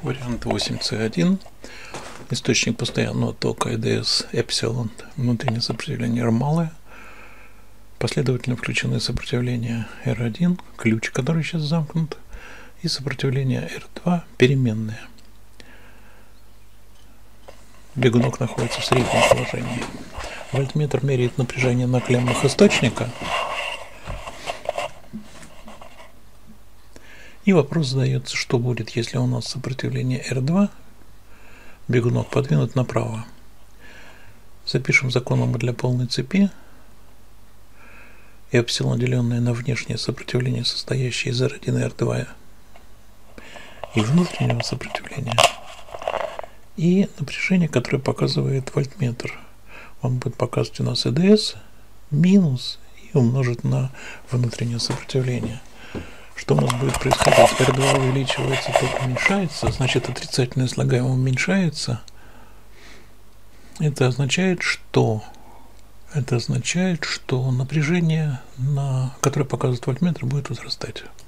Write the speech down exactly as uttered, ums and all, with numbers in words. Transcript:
Вариант восемь цэ один. Источник постоянного тока и дэ эс эпсилон. Внутреннее сопротивление R малое. Последовательно включены сопротивление эр один, ключ, который сейчас замкнут, и сопротивление эр два, переменное. Бегунок находится в среднем положении. Вольтметр меряет напряжение на клеммах источника. И вопрос задается, что будет, если у нас сопротивление эр два, бегунок подвинут направо. Запишем закон Ома для полной цепи. Эпсилон, деленное на внешнее сопротивление, состоящее из эр один и эр два, и внутреннего сопротивления, и напряжение, которое показывает вольтметр. Он будет показывать у нас и дэ эс минус и умножить на внутреннее сопротивление. Что у нас будет происходить? эр два увеличивается, ток уменьшается, значит отрицательное слагаемое уменьшается. Это означает, что Это означает, что напряжение, на, которое показывает вольтметр, будет возрастать.